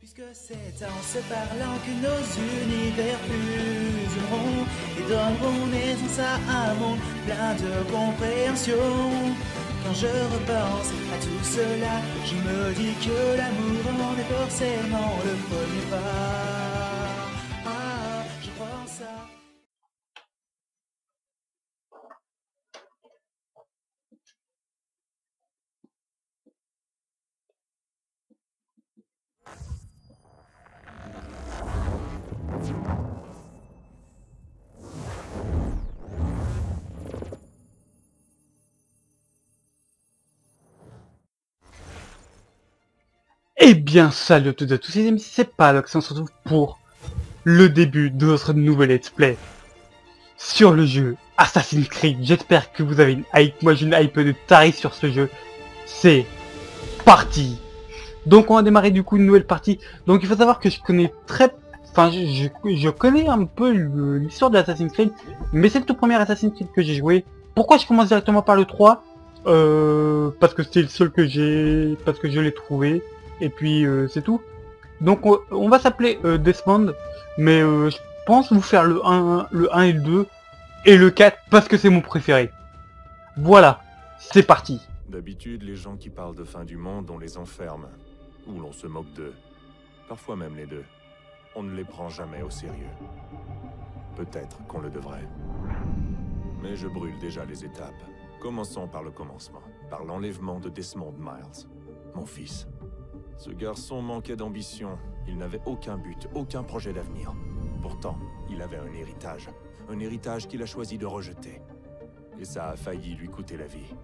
Puisque c'est en se parlant que nos univers fusionneront et donneront naissance à un monde plein de compréhension. Quand je repense à tout cela, je me dis que l'amour en est forcément le premier pas. Ah, je crois en ça. Eh bien, salut à toutes et à tous les amis, c'est Palox, on se retrouve pour le début de notre nouvel let's play sur le jeu Assassin's Creed. J'espère que vous avez une hype, moi j'ai une hype de taré sur ce jeu. C'est parti. Donc on va démarrer du coup une nouvelle partie. Donc il faut savoir que je connais je connais un peu l'histoire de Assassin's Creed, mais c'est le tout premier Assassin's Creed que j'ai joué. Pourquoi je commence directement par le 3 parce que c'était le seul que j'ai, parce que je l'ai trouvé. Et puis c'est tout. Donc on va s'appeler Desmond, mais je pense vous faire le 1 et le 2, et le 4 parce que c'est mon préféré. Voilà, c'est parti. D'habitude, les gens qui parlent de fin du monde, on les enferme. Ou l'on se moque d'eux. Parfois même les deux. On ne les prend jamais au sérieux. Peut-être qu'on le devrait. Mais je brûle déjà les étapes. Commençons par le commencement. Par l'enlèvement de Desmond Miles, mon fils. Ce garçon manquait d'ambition. Il n'avait aucun but, aucun projet d'avenir. Pourtant, il avait un héritage. Un héritage qu'il a choisi de rejeter. Et ça a failli lui coûter la vie.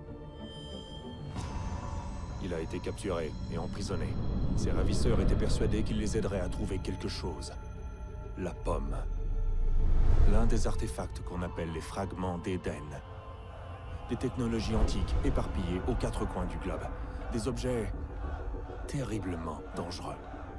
Il a été capturé et emprisonné. Ses ravisseurs étaient persuadés qu'il les aiderait à trouver quelque chose. La pomme. L'un des artefacts qu'on appelle les fragments d'Éden. Des technologies antiques éparpillées aux quatre coins du globe. Des objets terriblement dangereux.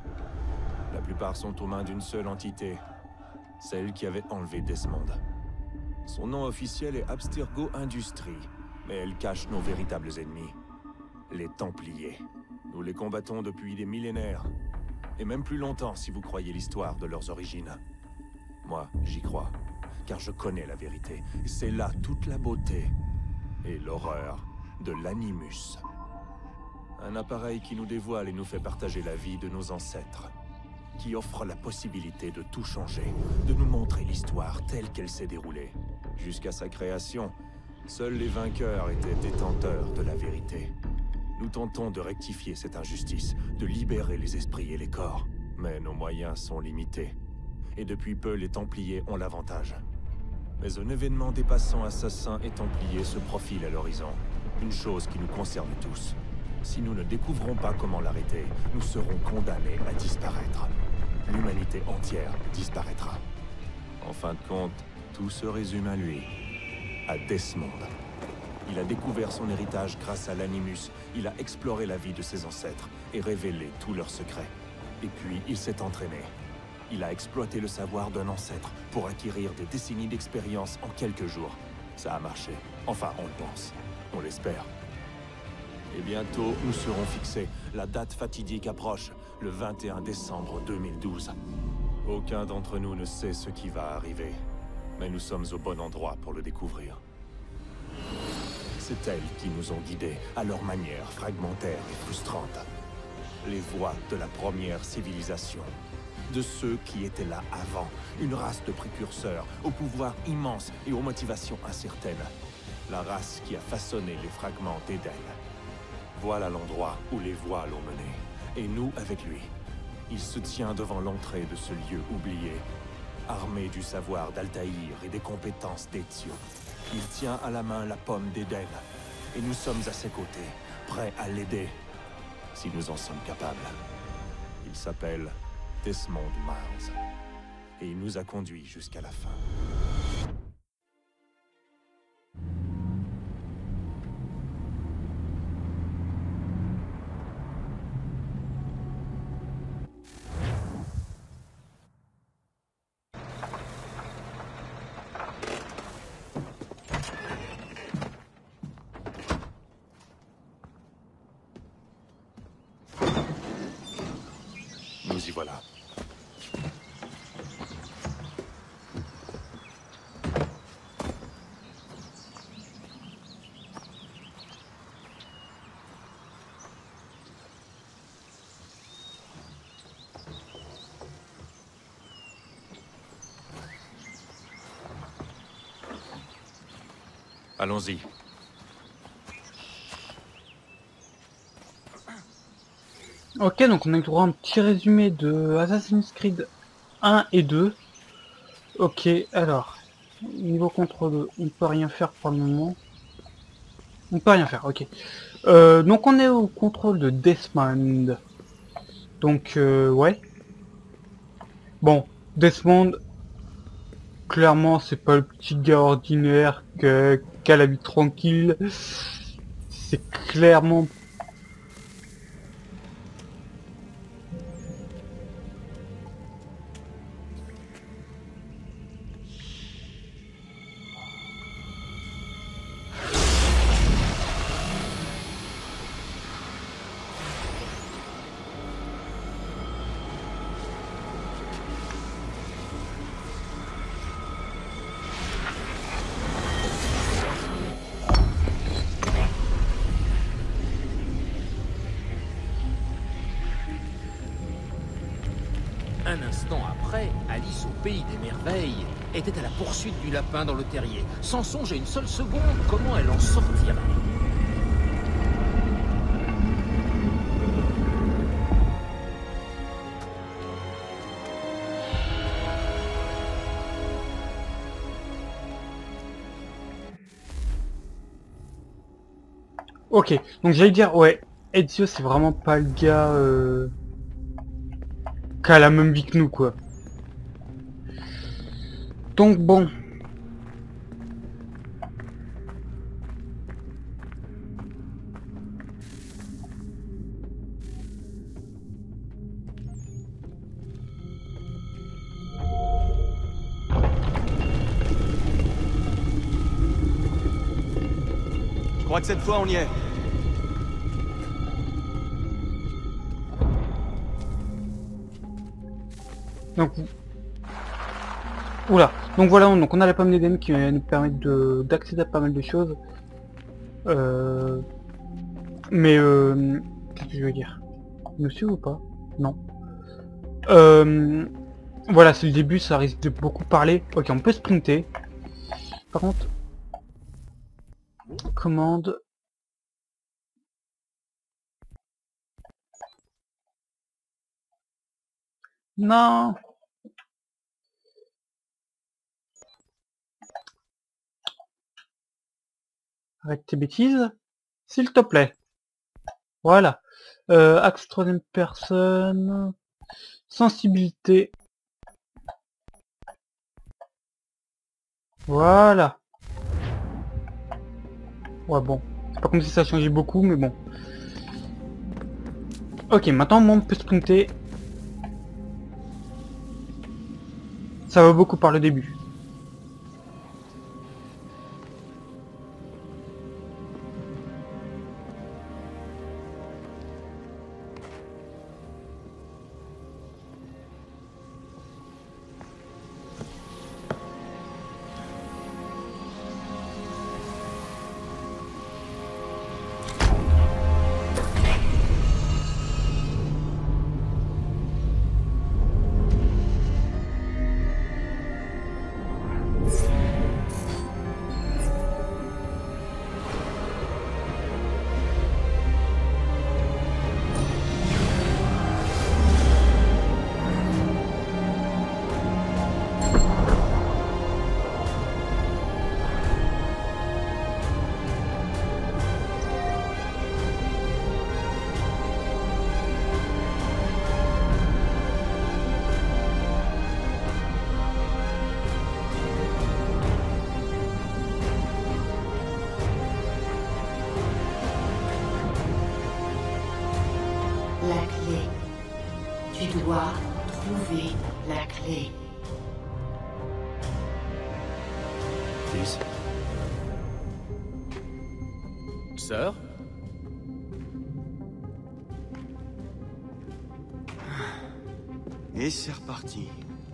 La plupart sont aux mains d'une seule entité, celle qui avait enlevé Desmond. Son nom officiel est Abstergo Industries, mais elle cache nos véritables ennemis, les Templiers. Nous les combattons depuis des millénaires, et même plus longtemps si vous croyez l'histoire de leurs origines. Moi, j'y crois, car je connais la vérité, et c'est là toute la beauté et l'horreur de l'Animus. Un appareil qui nous dévoile et nous fait partager la vie de nos ancêtres. Qui offre la possibilité de tout changer, de nous montrer l'histoire telle qu'elle s'est déroulée. Jusqu'à sa création, seuls les vainqueurs étaient détenteurs de la vérité. Nous tentons de rectifier cette injustice, de libérer les esprits et les corps. Mais nos moyens sont limités. Et depuis peu, les Templiers ont l'avantage. Mais un événement dépassant assassins et Templiers se profile à l'horizon. Une chose qui nous concerne tous. Si nous ne découvrons pas comment l'arrêter, nous serons condamnés à disparaître. L'humanité entière disparaîtra. En fin de compte, tout se résume à lui, à Desmond. Il a découvert son héritage grâce à l'Animus, il a exploré la vie de ses ancêtres et révélé tous leurs secrets. Et puis, il s'est entraîné. Il a exploité le savoir d'un ancêtre pour acquérir des décennies d'expérience en quelques jours. Ça a marché. Enfin, on le pense. On l'espère. Et bientôt, nous serons fixés. La date fatidique approche, le 21 décembre 2012. Aucun d'entre nous ne sait ce qui va arriver. Mais nous sommes au bon endroit pour le découvrir. C'est elles qui nous ont guidés, à leur manière fragmentaire et frustrante. Les voies de la première civilisation. De ceux qui étaient là avant. Une race de précurseurs, au pouvoir immense et aux motivations incertaines. La race qui a façonné les fragments d'Éden. Voilà l'endroit où les voix l'ont mené. Et nous avec lui. Il se tient devant l'entrée de ce lieu oublié. Armé du savoir d'Altaïr et des compétences d'Ezio. Il tient à la main la pomme d'Éden. Et nous sommes à ses côtés, prêts à l'aider. Si nous en sommes capables. Il s'appelle Desmond Miles. Et il nous a conduits jusqu'à la fin. Nous y voilà. Allons-y. Ok, donc on a eu droit à un petit résumé de Assassin's Creed 1 et 2. Ok, alors, niveau contrôle, on peut rien faire pour le moment. On peut rien faire, ok. Donc on est au contrôle de Desmond. Donc, ouais. Bon, Desmond, clairement, c'est pas le petit gars ordinaire qui a la vie tranquille. C'est clairement... Un instant après, Alice au pays des merveilles était à la poursuite du lapin dans le terrier, sans songer une seule seconde comment elle en sortirait. Ok, donc j'allais dire, ouais, Ezio c'est vraiment pas le gars qui a la même vie que nous, quoi. Donc bon. Je crois que cette fois on y est. Donc, oula. Donc voilà, donc on a la pomme d'Eden qui va nous permettre d'accéder à pas mal de choses. Mais qu'est-ce que je veux dire? Il nous suit ou pas? Non. Voilà, c'est le début, ça risque de beaucoup parler. Ok, on peut sprinter. Par contre, commande. Non. Arrête tes bêtises, s'il te plaît. Voilà. Axe troisième personne. Sensibilité. Voilà. Ouais, bon. C'est pas comme si ça changeait beaucoup, mais bon. Ok, maintenant on peut sprinter. Ça va beaucoup par le début. La clé. Tu dois trouver la clé. Fils, Sœur? Et c'est reparti.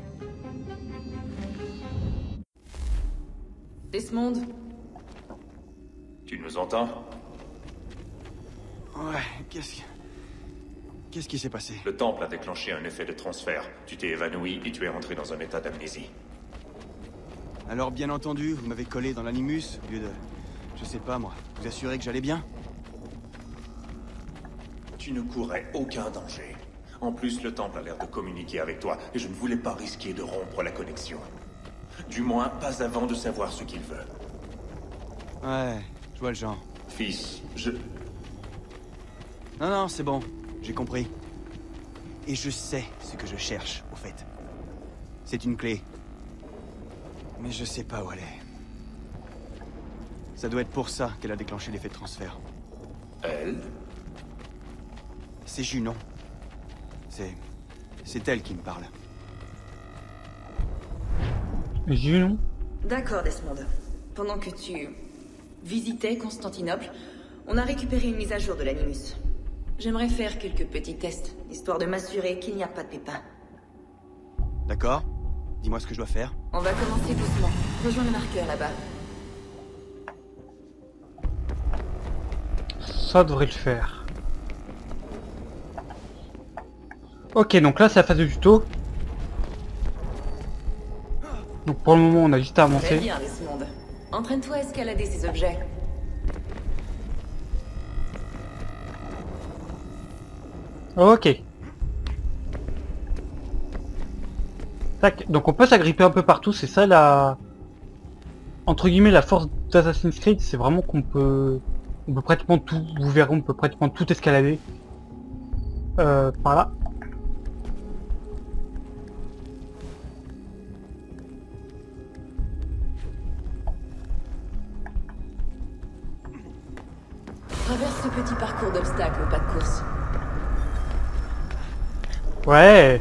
Desmond, Tu nous entends? Ouais, qu'est-ce qui s'est passé? Le temple a déclenché un effet de transfert. Tu t'es évanoui et tu es rentré dans un état d'amnésie. Alors bien entendu, vous m'avez collé dans l'animus, au lieu de... Je sais pas moi, vous assurer que j'allais bien? Tu ne courais aucun danger. En plus, le temple a l'air de communiquer avec toi, et je ne voulais pas risquer de rompre la connexion. Du moins, pas avant de savoir ce qu'il veut. Ouais, je vois le genre. Fils, Non, c'est bon, j'ai compris. Et je sais ce que je cherche, au fait. C'est une clé. Mais je sais pas où elle est. Ça doit être pour ça qu'elle a déclenché l'effet de transfert. Elle? C'est Junon. C'est elle qui me parle. Junon? d'accord Desmond. Pendant que tu visitais Constantinople, on a récupéré une mise à jour de l'Animus. J'aimerais faire quelques petits tests, histoire de m'assurer qu'il n'y a pas de pépins. D'accord? Dis-moi ce que je dois faire. On va commencer doucement. Rejoins le marqueur là-bas. Ça devrait le faire. Ok, donc là c'est la phase de tuto. Donc pour le moment on a juste à Très avancer. bien Desmond. Entraîne-toi à escalader ces objets. Ok. Tac. Donc on peut s'agripper un peu partout, c'est ça la... Entre guillemets la force d'Assassin's Creed, c'est vraiment qu'on peut... On peut pratiquement tout, vous verrez, on peut pratiquement tout escalader. Par là. Traverse ce petit parcours d'obstacles au pas de course. Ouais.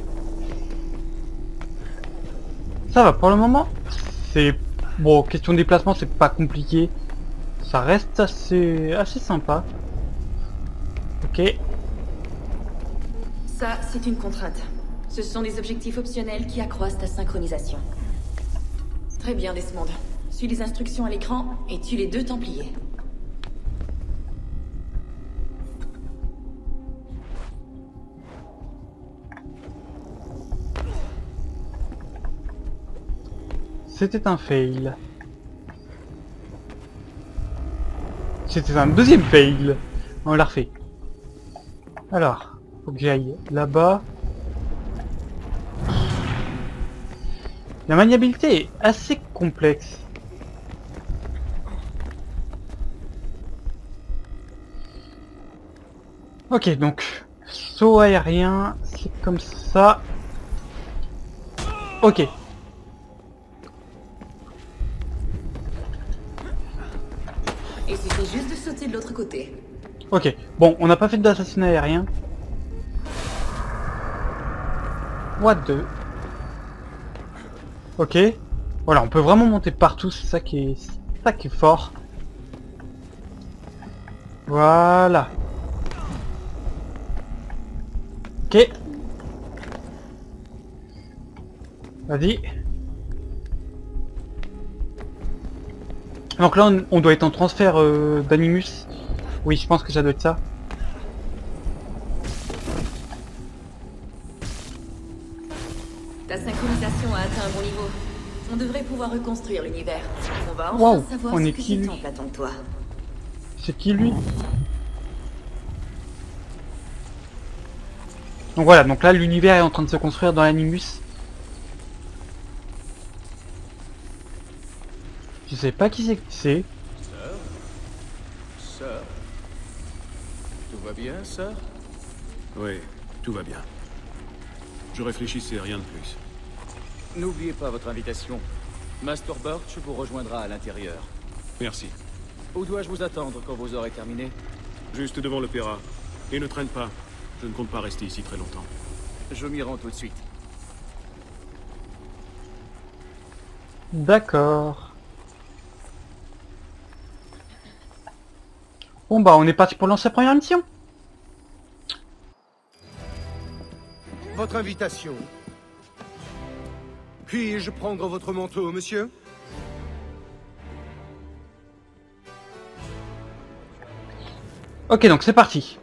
Ça va pour le moment. C'est... Bon, question de déplacement, c'est pas compliqué. Ça reste assez sympa. Ok. Ça, c'est une contrainte. Ce sont des objectifs optionnels qui accroissent ta synchronisation. Très bien, Desmond. Suis les instructions à l'écran et tue les 2 Templiers. C'était un fail. C'était un deuxième fail. On l'a refait. Alors, faut que j'aille là-bas. La maniabilité est assez complexe. Ok, donc saut aérien, c'est comme ça. Ok. Il suffit juste de sauter de l'autre côté. Ok, bon, on n'a pas fait d'assassinat aérien. What the... Ok. Voilà, on peut vraiment monter partout, c'est ça qui est fort. Voilà. Ok. Vas-y. Donc là, on doit être en transfert d'Animus. Oui, je pense que ça doit être ça. Ta synchronisation a atteint un bon niveau. On devrait pouvoir reconstruire l'univers. On va enfin Wow, savoir on ce est que qui, ce lui temple attend de toi. C'est qui lui? Donc voilà, donc là l'univers est en train de se construire dans l'Animus. Je sais pas qui c'est. Sœur? Tout va bien, sœur? Oui, tout va bien. Je réfléchissais, rien de plus. N'oubliez pas votre invitation. Master Birch vous rejoindra à l'intérieur. Merci. Où dois-je vous attendre quand vous aurez terminé? Juste devant l'opéra. Et ne traîne pas. Je ne compte pas rester ici très longtemps. Je m'y rends tout de suite. D'accord. Bon bah on est parti pour lancer la première mission. Votre invitation Puis-je prendre votre manteau, monsieur? Ok, donc c'est parti.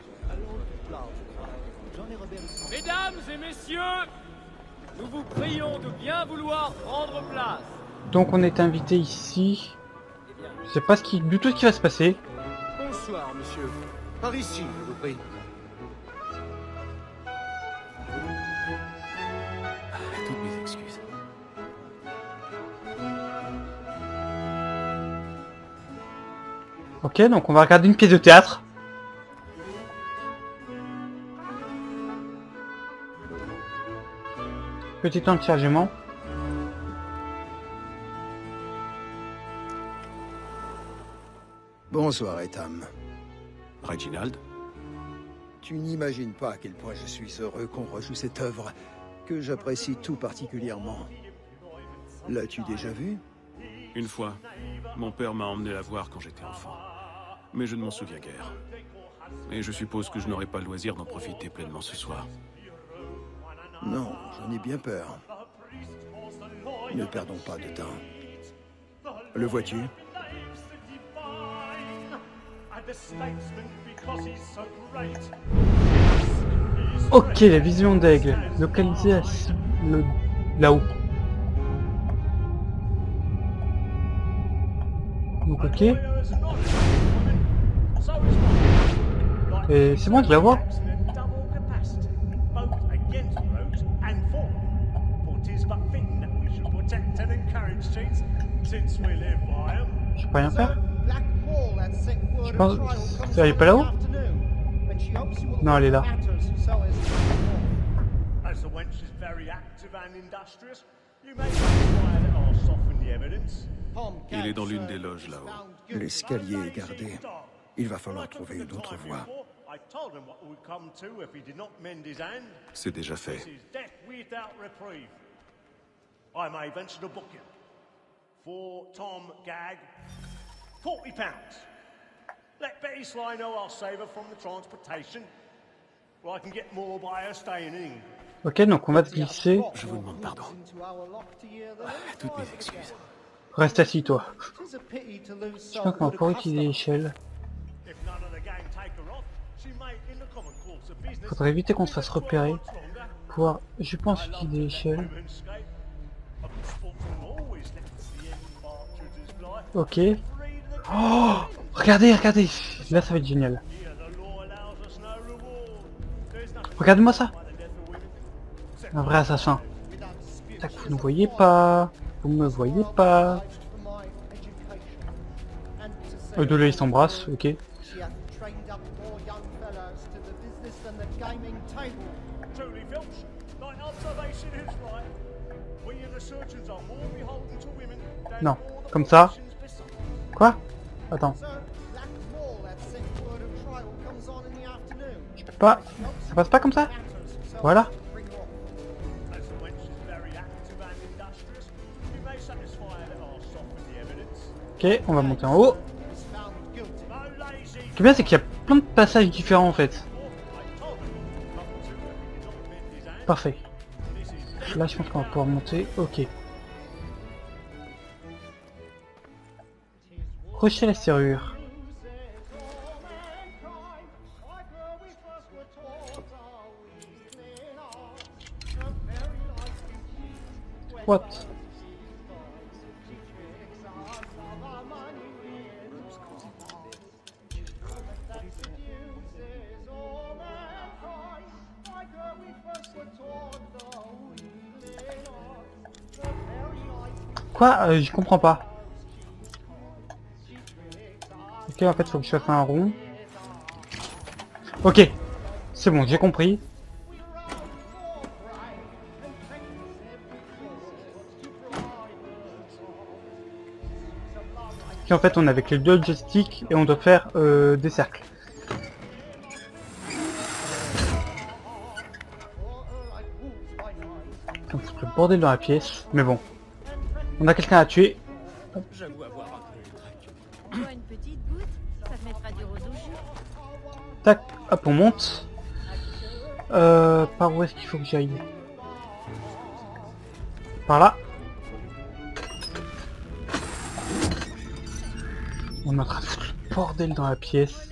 Mesdames et messieurs, nous vous prions de bien vouloir prendre place. Donc on est invité ici. Je sais pas du tout ce qui va se passer. Bonsoir, monsieur. Par ici, je vous prie. Toutes mes excuses. Ok, donc on va regarder une pièce de théâtre. Petit temps de chargement. Bonsoir, Etham. Reginald? Tu n'imagines pas à quel point je suis heureux qu'on rejoue cette œuvre, que j'apprécie tout particulièrement. L'as-tu déjà vue? Une fois, mon père m'a emmené la voir quand j'étais enfant. Mais je ne m'en souviens guère. Et je suppose que je n'aurai pas le loisir d'en profiter pleinement ce soir. Non, j'en ai bien peur. Ne perdons pas de temps. Le vois-tu? Ok, la vision d'aigle, localisée à là-haut. Donc ok. Et c'est bon, je la vois. Je peux rien faire. Je pense... Elle est pas là-haut? Non, elle est là. Il est dans l'une des loges là-haut. L'escalier est gardé. Il va falloir trouver une autre voie. C'est déjà fait. For Tom Gag, £40. Let Betty Sly know I'll save her from the transportation, or I can get more by her staying in England. Ok, donc on va se glisser. Je vous demande pardon. Toutes mes excuses. Reste assis, toi. Je pense qu'on va pouvoir utiliser l'échelle. Faudrait éviter qu'on se fasse repérer. Pouvoir, je pense, utiliser l'échelle. Ok. Oh, regardez, regardez. Là, ça va être génial. Regardez-moi ça. Un vrai assassin. Tac, vous ne voyez pas. Vous me voyez pas. Eux deux là, ils s'embrassent. Ok. Non, comme ça. Quoi? Attends. Je peux pas... Ça passe pas comme ça? Voilà. Ok, on va monter en haut. Ce qui est bien, c'est qu'il y a plein de passages différents en fait. Parfait. Là, je pense qu'on va pouvoir monter. Ok. Crochet la serrure. What? Quoi? Je comprends pas. Ok, en fait, faut que je fasse un rond. Ok, c'est bon, j'ai compris. Et en fait, on est avec les deux joysticks et on doit faire des cercles. Donc c'est le bordel dans la pièce, mais bon. On a quelqu'un à tuer. J'avoue avoir un peu le trac. Une petite goutte, ça te mettra du rose au jus. Tac, hop, on monte. Par où est-ce qu'il faut que j'aille? Par là. On est en train de foutre le bordel dans la pièce.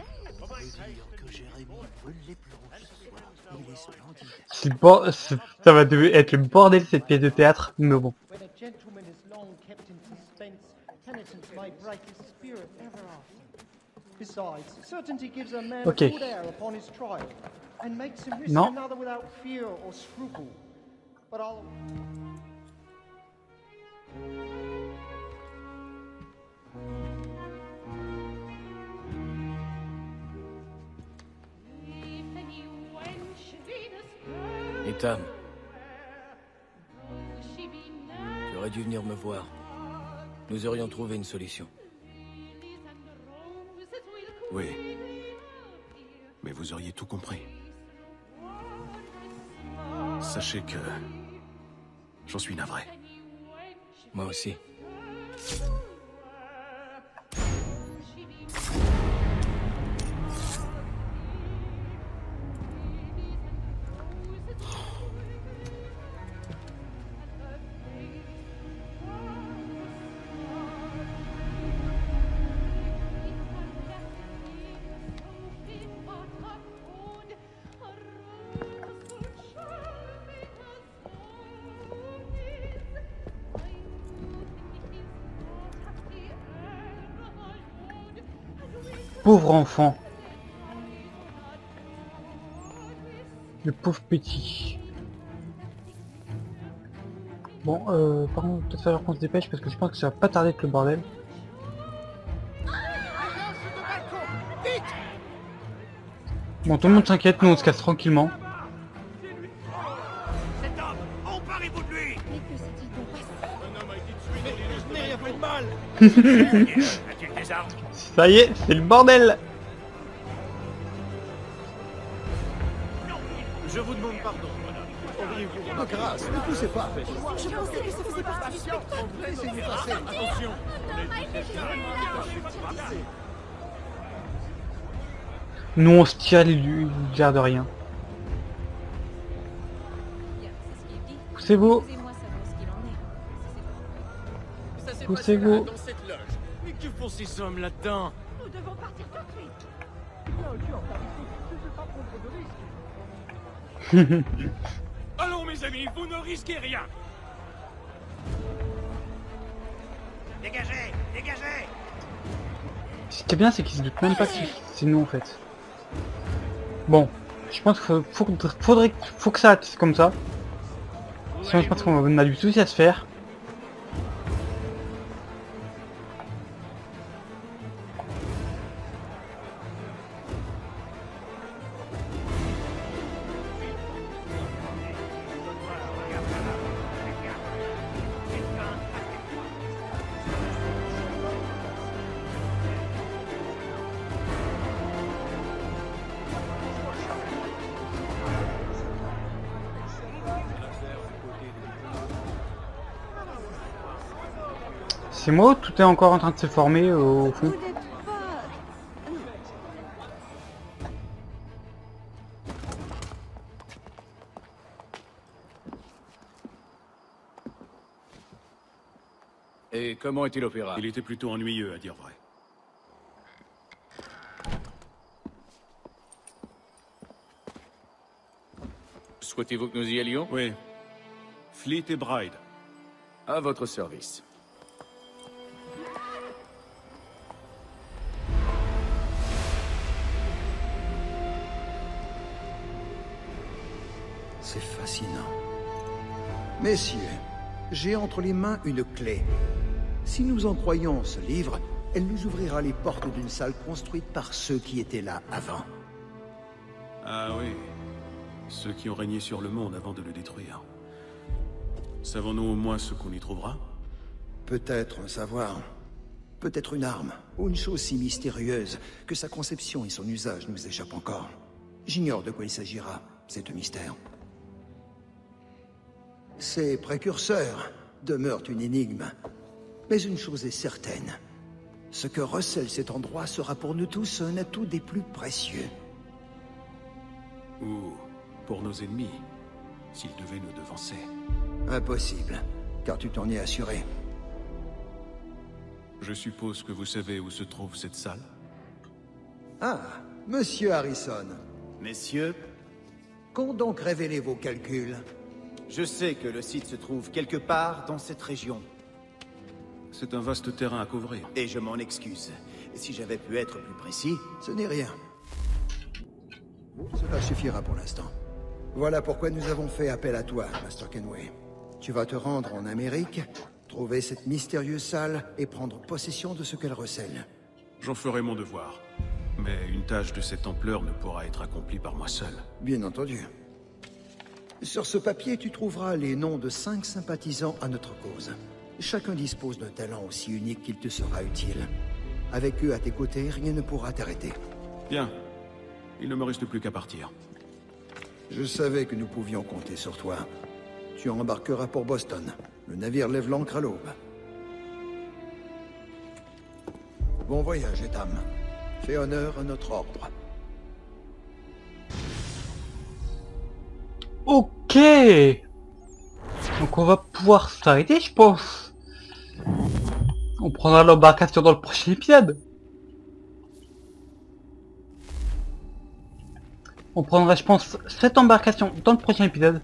Ça va être le bordel cette pièce de théâtre, mais bon. Ok. Non. Ethan. Tu aurais dû venir me voir. Nous aurions trouvé une solution. Oui. Mais vous auriez tout compris. Sachez que... j'en suis navré. Moi aussi. Pauvre enfant. Le pauvre petit. Bon, par contre, peut-être falloir qu'on se dépêche parce que je pense que ça va pas tarder avec le bordel. Bon, tout le monde s'inquiète, nous on se casse tranquillement. Ça y est, c'est le bordel. Je vous demande pardon. De grâce, ne poussez pas. Je pensais que ça faisait partie du spectacle. Laissez-nous passer. Attention. Nous on se tire l'air de rien. Poussez-vous. Poussez-vous. Mais que font ces hommes là-dedans? Nous devons partir tout de suite. Allons mes amis, vous ne risquez rien. Dégagez, dégagez. Ce qui est bien, c'est qu'ils se doutent même pas que c'est nous en fait. Bon, je pense qu'il faut que ça reste comme ça. Sinon, je pense qu'on a du souci à se faire. C'est moi ou tout est encore en train de se former au fond? Et comment était l'opéra? Il était plutôt ennuyeux, à dire vrai. Souhaitez-vous que nous y allions? Oui. Fleet et Bride. À votre service. C'est fascinant. Messieurs, j'ai entre les mains une clé. Si nous en croyons ce livre, elle nous ouvrira les portes d'une salle construite par ceux qui étaient là avant. Ah oui. Ceux qui ont régné sur le monde avant de le détruire. Savons-nous au moins ce qu'on y trouvera? Peut-être un savoir, peut-être une arme, ou une chose si mystérieuse que sa conception et son usage nous échappent encore. J'ignore de quoi il s'agira, c'est un mystère. Ces précurseurs demeurent une énigme. Mais une chose est certaine. Ce que recèle cet endroit sera pour nous tous un atout des plus précieux. Ou pour nos ennemis, s'ils devaient nous devancer. Impossible, car tu t'en es assuré. Je suppose que vous savez où se trouve cette salle? Ah, Monsieur Harrison. Messieurs, Qu'ont donc révélé vos calculs? je sais que le site se trouve quelque part dans cette région. C'est un vaste terrain à couvrir. Et je m'en excuse. Si j'avais pu être plus précis... Ce n'est rien. Cela suffira pour l'instant. Voilà pourquoi nous avons fait appel à toi, Master Kenway. Tu vas te rendre en Amérique, trouver cette mystérieuse salle et prendre possession de ce qu'elle recèle. J'en ferai mon devoir. Mais une tâche de cette ampleur ne pourra être accomplie par moi seul. Bien entendu. Sur ce papier, tu trouveras les noms de 5 sympathisants à notre cause. Chacun dispose d'un talent aussi unique qu'il te sera utile. Avec eux à tes côtés, rien ne pourra t'arrêter. Bien. Il ne me reste plus qu'à partir. Je savais que nous pouvions compter sur toi. Tu embarqueras pour Boston. Le navire lève l'ancre à l'aube. Bon voyage, Etam. Fais honneur à notre ordre. Ok. Donc on va pouvoir s'arrêter, je pense. On prendra l'embarcation dans le prochain épisode. On prendra, je pense, cette embarcation dans le prochain épisode.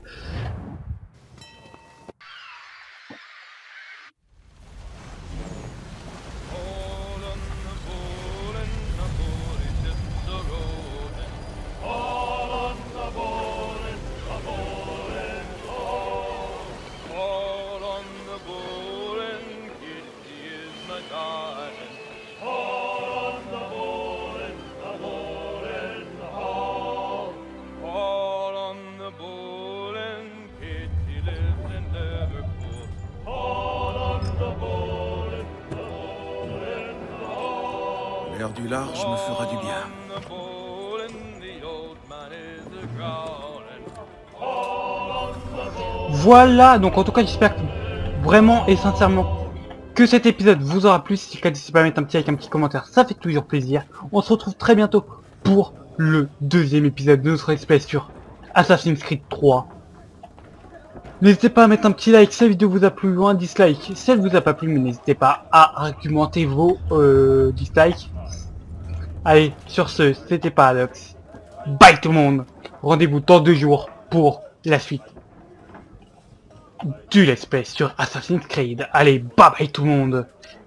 L'air du large me fera du bien. Voilà, donc en tout cas j'espère que vraiment et sincèrement que cet épisode vous aura plu. Si c'est le cas, n'hésitez pas à mettre un petit like, un petit commentaire, ça fait toujours plaisir. On se retrouve très bientôt pour le deuxième épisode de notre let's play sur Assassin's Creed 3. N'hésitez pas à mettre un petit like si la vidéo vous a plu ou un dislike si elle vous a pas plu, mais n'hésitez pas à argumenter vos dislikes. Allez, sur ce, c'était Paradox. Bye tout le monde. Rendez-vous dans 2 jours pour la suite du let's play sur Assassin's Creed. Allez, bye bye tout le monde.